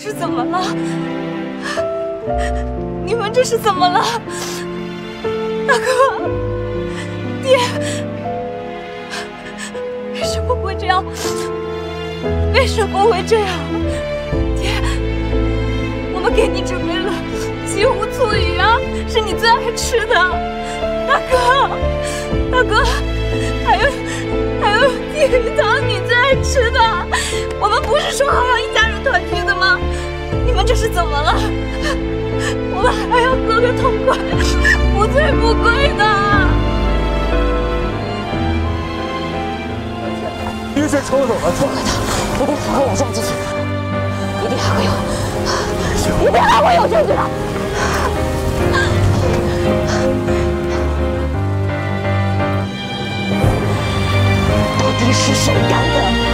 是怎么了？你们这是怎么了？大哥，爹，为什么会这样？为什么会这样？爹，我们给你准备了西湖醋鱼啊，是你最爱吃的。大哥，大哥，还有鲫鱼汤，你最爱吃的。我们不是说好要一家人团聚的吗？你们这是怎么了？我们还要喝个痛快，不醉不归的。 别再抽走了， 不会的，一定还会有证据的，一定还会有，一定还会有证据的。到底是谁干的？